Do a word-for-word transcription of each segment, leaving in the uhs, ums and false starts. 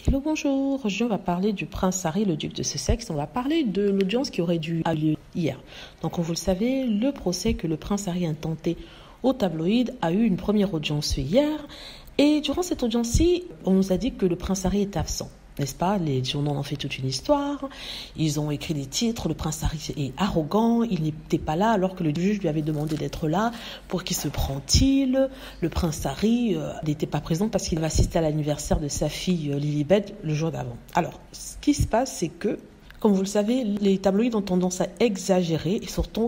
Hello, bonjour. Aujourd'hui, on va parler du prince Harry, le duc de Sussex. On va parler de l'audience qui aurait dû avoir lieu hier. Donc, comme vous le savez, le procès que le prince Harry a intenté au tabloïd a eu une première audience hier. Et durant cette audience-ci, on nous a dit que le prince Harry était absent. N'est-ce pas? Les journaux en ont fait toute une histoire. Ils ont écrit des titres. Le prince Harry est arrogant. Il n'était pas là alors que le juge lui avait demandé d'être là. Pour qui se prend-il? Le prince Harry euh, n'était pas présent parce qu'il va assister à l'anniversaire de sa fille euh, Lilibet le jour d'avant. Alors, ce qui se passe, c'est que, comme vous le savez, les tabloïds ont tendance à exagérer et surtout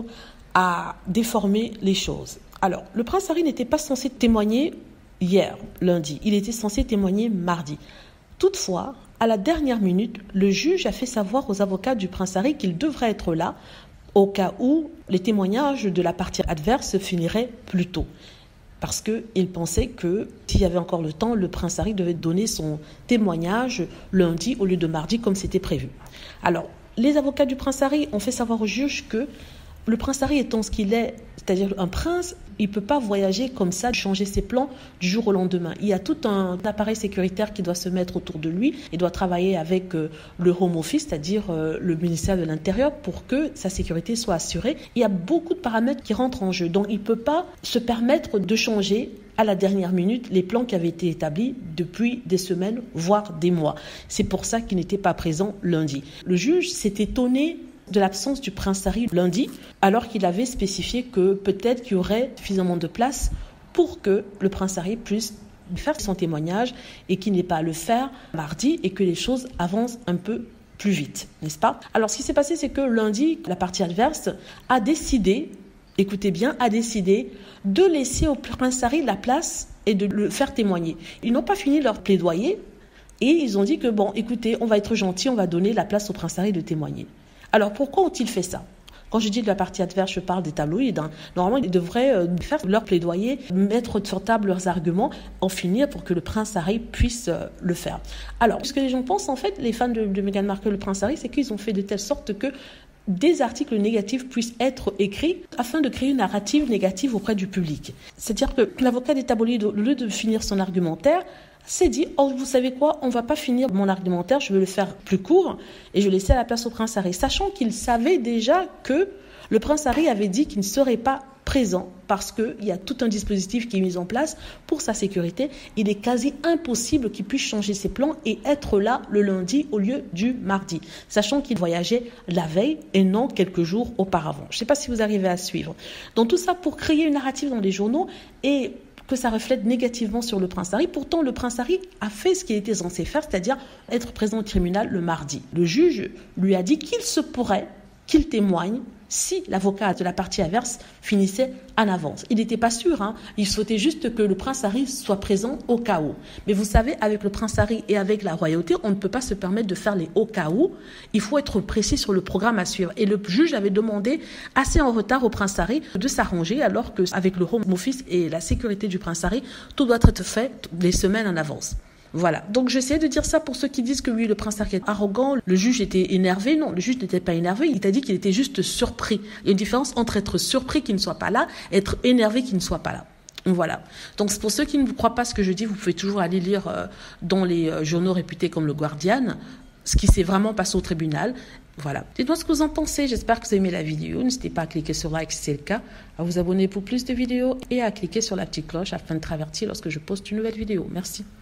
à déformer les choses. Alors, le prince Harry n'était pas censé témoigner hier, lundi. Il était censé témoigner mardi. Toutefois, à la dernière minute, le juge a fait savoir aux avocats du prince Harry qu'il devrait être là au cas où les témoignages de la partie adverse finiraient plus tôt. Parce qu'il pensait que s'il y avait encore le temps, le prince Harry devait donner son témoignage lundi au lieu de mardi comme c'était prévu. Alors, les avocats du prince Harry ont fait savoir au juge que le prince Harry étant ce qu'il est, c'est-à-dire un prince, il ne peut pas voyager comme ça, changer ses plans du jour au lendemain. Il y a tout un appareil sécuritaire qui doit se mettre autour de lui. Il doit travailler avec euh, le Home Office, c'est-à-dire euh, le ministère de l'Intérieur, pour que sa sécurité soit assurée. Il y a beaucoup de paramètres qui rentrent en jeu. Donc, il ne peut pas se permettre de changer à la dernière minute les plans qui avaient été établis depuis des semaines, voire des mois. C'est pour ça qu'il n'était pas présent lundi. Le juge s'est étonné de l'absence du prince Harry lundi, alors qu'il avait spécifié que peut-être qu'il y aurait suffisamment de place pour que le prince Harry puisse faire son témoignage et qu'il n'ait pas à le faire mardi et que les choses avancent un peu plus vite, n'est-ce pas? Alors, ce qui s'est passé, c'est que lundi, la partie adverse a décidé, écoutez bien, a décidé de laisser au prince Harry la place et de le faire témoigner. Ils n'ont pas fini leur plaidoyer et ils ont dit que, bon, écoutez, on va être gentil, on va donner la place au prince Harry de témoigner. Alors, pourquoi ont-ils fait ça? Quand je dis de la partie adverse, je parle des tabloïds. Hein. Normalement, ils devraient euh, faire leur plaidoyer, mettre sur table leurs arguments, en finir pour que le prince Harry puisse euh, le faire. Alors, ce que les gens pensent, en fait, les fans de, de Meghan Markle, le prince Harry, c'est qu'ils ont fait de telle sorte que des articles négatifs puissent être écrits afin de créer une narrative négative auprès du public. C'est-à-dire que l'avocat des tabloïds, au lieu de finir son argumentaire, s'est dit, oh, vous savez quoi, on ne va pas finir mon argumentaire, je vais le faire plus court et je vais laisser la place au prince Harry. Sachant qu'il savait déjà que le prince Harry avait dit qu'il ne serait pas présent parce qu'il y a tout un dispositif qui est mis en place pour sa sécurité. Il est quasi impossible qu'il puisse changer ses plans et être là le lundi au lieu du mardi, sachant qu'il voyageait la veille et non quelques jours auparavant. Je ne sais pas si vous arrivez à suivre. Donc tout ça pour créer une narrative dans les journaux et que ça reflète négativement sur le prince Harry. Pourtant, le prince Harry a fait ce qu'il était censé faire, c'est-à-dire être présent au tribunal le mardi. Le juge lui a dit qu'il se pourrait qu'il témoigne si l'avocat de la partie adverse finissait en avance. Il n'était pas sûr, hein. Il souhaitait juste que le prince Harry soit présent au cas où. Mais vous savez, avec le prince Harry et avec la royauté, on ne peut pas se permettre de faire les au cas où. Il faut être précis sur le programme à suivre. Et le juge avait demandé assez en retard au prince Harry de s'arranger, alors qu'avec le Home Office et la sécurité du prince Harry, tout doit être fait des semaines en avance. Voilà, donc j'essaie de dire ça pour ceux qui disent que oui, le prince Harry est arrogant, le juge était énervé. Non, le juge n'était pas énervé, il t'a dit qu'il était juste surpris. Il y a une différence entre être surpris qu'il ne soit pas là et être énervé qu'il ne soit pas là. Voilà, donc pour ceux qui ne croient pas ce que je dis, vous pouvez toujours aller lire euh, dans les euh, journaux réputés comme le Guardian, ce qui s'est vraiment passé au tribunal. Voilà, dites-moi ce que vous en pensez, j'espère que vous avez aimé la vidéo, n'hésitez pas à cliquer sur like si c'est le cas, à vous abonner pour plus de vidéos et à cliquer sur la petite cloche afin de être averti lorsque je poste une nouvelle vidéo. Merci.